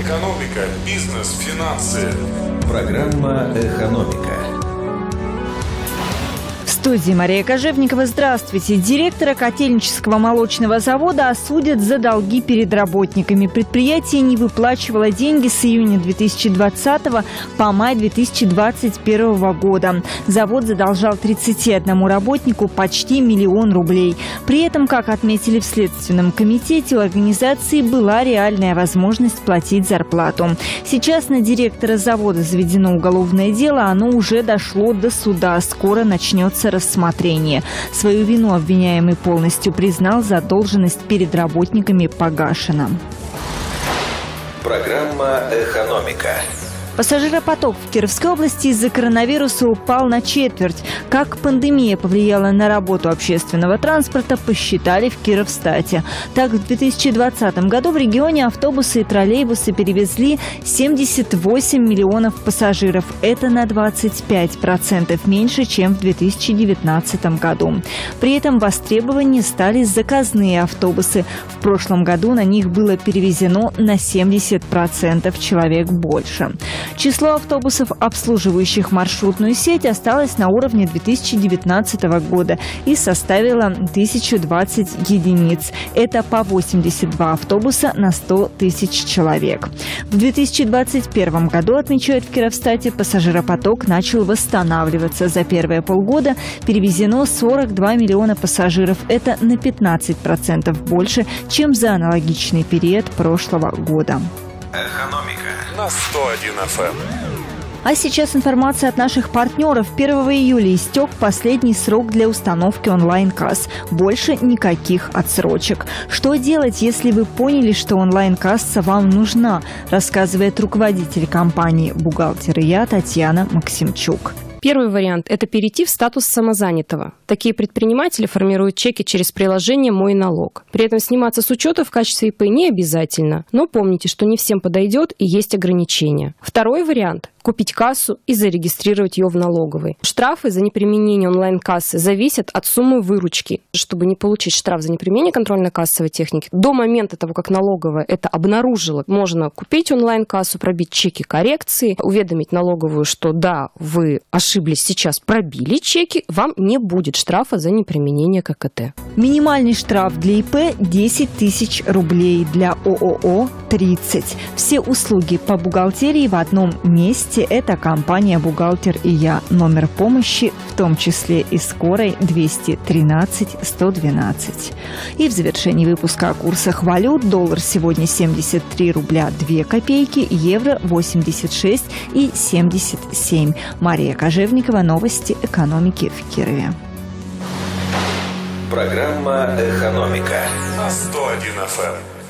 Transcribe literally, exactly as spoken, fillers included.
Экономика, бизнес, финансы. Программа «Экономика». В студии Мария Кожевникова. Здравствуйте. Директора Котельнического молочного завода осудят за долги перед работниками. Предприятие не выплачивало деньги с июня две тысячи двадцатого по май две тысячи двадцать первого года. Завод задолжал тридцати одному работнику почти миллион рублей. При этом, как отметили в Следственном комитете, у организации была реальная возможность платить зарплату. Сейчас на директора завода заведено уголовное дело. Оно уже дошло до суда. Скоро начнется рассмотрение. Свою вину обвиняемый полностью признал, задолженность перед работниками погашена. Программа «Экономика». Пассажиропоток в Кировской области из-за коронавируса упал на четверть. Как пандемия повлияла на работу общественного транспорта, посчитали в Кировстате. Так, в две тысячи двадцатом году в регионе автобусы и троллейбусы перевезли семьдесят восемь миллионов пассажиров. Это на двадцать пять процентов меньше, чем в две тысячи девятнадцатом году. При этом востребованы стали заказные автобусы. В прошлом году на них было перевезено на семьдесят процентов человек больше. Число автобусов, обслуживающих маршрутную сеть, осталось на уровне две тысячи девятнадцатого года и составило тысячу двадцать единиц. Это по восемьдесят два автобуса на сто тысяч человек. В две тысячи двадцать первом году, отмечают в Кировстате, пассажиропоток начал восстанавливаться. За первые полгода перевезено сорок два миллиона пассажиров. Это на пятнадцать процентов больше, чем за аналогичный период прошлого года. Экономика на сто один эф эм. А сейчас информация от наших партнеров. первого июля истек последний срок для установки онлайн-касс. Больше никаких отсрочек. Что делать, если вы поняли, что онлайн-касса вам нужна, рассказывает руководитель компании «Бухгалтер и я» Татьяна Максимчук. Первый вариант – это перейти в статус самозанятого. Такие предприниматели формируют чеки через приложение «Мой налог». При этом сниматься с учета в качестве ИП не обязательно. Но помните, что не всем подойдет и есть ограничения. Второй вариант – купить кассу и зарегистрировать ее в налоговой. Штрафы за неприменение онлайн-кассы зависят от суммы выручки. Чтобы не получить штраф за неприменение контрольно-кассовой техники, до момента того, как налоговая это обнаружила, можно купить онлайн-кассу, пробить чеки коррекции, уведомить налоговую, что да, вы ошиблись, сейчас пробили чеки, вам не будет штрафа за неприменение ка ка тэ. Минимальный штраф для ИП – десять тысяч рублей, для ООО – тридцать. Все услуги по бухгалтерии в одном месте. Это компания «Бухгалтер и я». Номер помощи, в том числе и скорой, двести тринадцать сто двенадцать. И в завершении выпуска о курсах валют. Доллар сегодня семьдесят три рубля две копейки, евро восемьдесят шесть и семьдесят семь. Мария Кожевникова, новости экономики в Кирове. Программа «Экономика» на сто один эф эм.